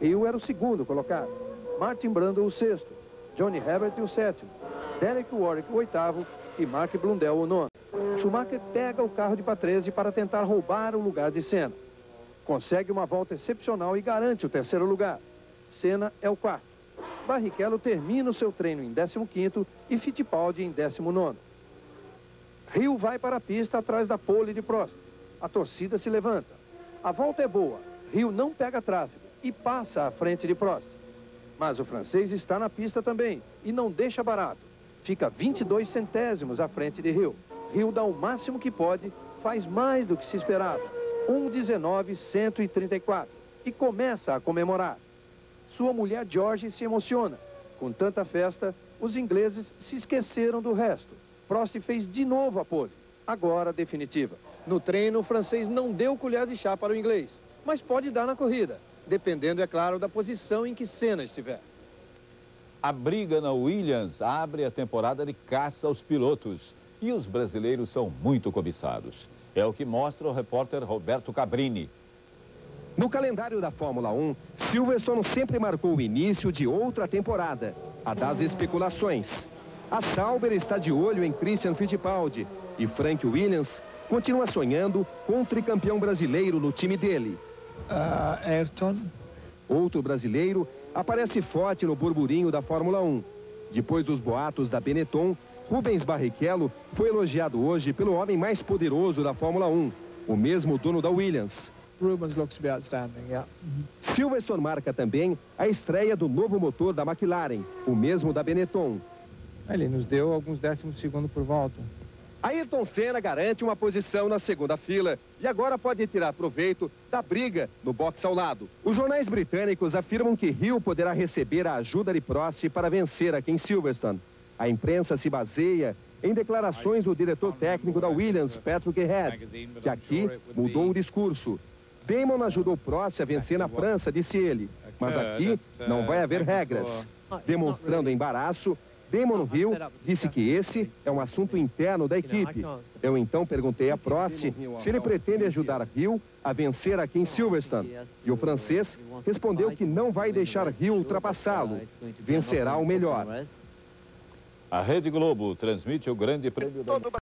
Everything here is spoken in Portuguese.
Hill era o segundo colocado, Martin Brundle o sexto, Johnny Herbert o sétimo, Derek Warwick o oitavo e Mark Blundell o nono. Schumacher pega o carro de Patrese para tentar roubar o lugar de Senna. Consegue uma volta excepcional e garante o terceiro lugar. Senna é o quarto. Barrichello termina o seu treino em 15º e Fittipaldi em 19º. Hill vai para a pista atrás da pole de Prost. A torcida se levanta. A volta é boa. Hill não pega tráfego e passa à frente de Prost. Mas o francês está na pista também e não deixa barato. Fica 22 centésimos à frente de Hill. Hill dá o máximo que pode, faz mais do que se esperava. 1:19.134 e começa a comemorar. Sua mulher George se emociona. Com tanta festa, os ingleses se esqueceram do resto. Prost fez de novo a pole, agora a definitiva. No treino, o francês não deu colher de chá para o inglês, mas pode dar na corrida, dependendo, é claro, da posição em que Senna estiver. A briga na Williams abre a temporada de caça aos pilotos e os brasileiros são muito cobiçados. É o que mostra o repórter Roberto Cabrini. No calendário da Fórmula 1, Silverstone sempre marcou o início de outra temporada, a das especulações. A Sauber está de olho em Christian Fittipaldi e Frank Williams continua sonhando com o tricampeão brasileiro no time dele. Ayrton. Outro brasileiro aparece forte no burburinho da Fórmula 1. Depois dos boatos da Benetton, Rubens Barrichello foi elogiado hoje pelo homem mais poderoso da Fórmula 1, o mesmo dono da Williams. Rubens looks to be outstanding, yeah. Silverstone marca também a estreia do novo motor da McLaren, o mesmo da Benetton. Ele nos deu alguns décimos segundo por volta. Ayrton Senna garante uma posição na segunda fila e agora pode tirar proveito da briga no box ao lado. Os jornais britânicos afirmam que Hill poderá receber a ajuda de Prost para vencer aqui em Silverstone. A imprensa se baseia em declarações do diretor técnico da Williams, Patrick Head, que aqui mudou o discurso. Damon ajudou Prost a vencer na França, disse ele, mas aqui não vai haver regras. Demonstrando embaraço, Damon Hill disse que esse é um assunto interno da equipe. Eu então perguntei a Prost se ele pretende ajudar Hill a vencer aqui em Silverstone. E o francês respondeu que não vai deixar Hill ultrapassá-lo. Vencerá o melhor. A Rede Globo transmite o Grande Prêmio da...